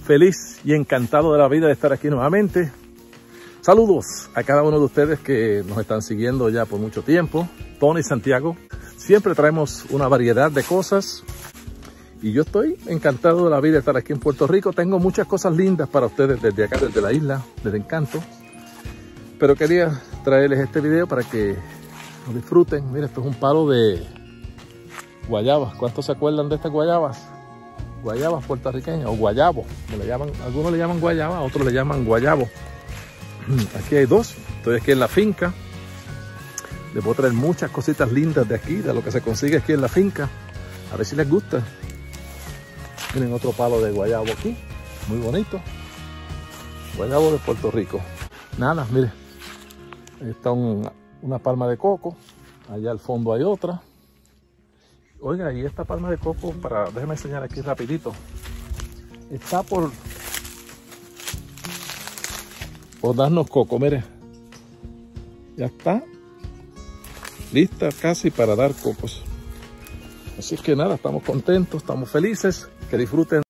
feliz y encantado de la vida de estar aquí nuevamente. Saludos a cada uno de ustedes que nos están siguiendo ya por mucho tiempo. Tony Santiago. Siempre traemos una variedad de cosas y yo estoy encantado de la vida de estar aquí en Puerto Rico. Tengo muchas cosas lindas para ustedes desde acá, desde la isla, desde Encanto. Pero quería traerles este video para que lo disfruten. Mira, esto es un palo de guayabas. ¿Cuántos se acuerdan de estas guayabas? Guayabas puertorriqueñas o guayabo. Le llaman, algunos le llaman guayaba, otros le llaman guayabo. Aquí hay dos. Estoy aquí en la finca. Les voy a traer muchas cositas lindas de aquí, de lo que se consigue aquí en la finca. A ver si les gusta. Miren otro palo de guayabo aquí. Muy bonito. Guayabo de Puerto Rico. Nada, miren. Ahí está una palma de coco. Allá al fondo hay otra. Oiga, y esta palma de coco, déjame enseñar aquí rapidito. Está por darnos coco, mire. Ya está. Lista casi para dar cocos. Así que nada, estamos contentos, estamos felices. Que disfruten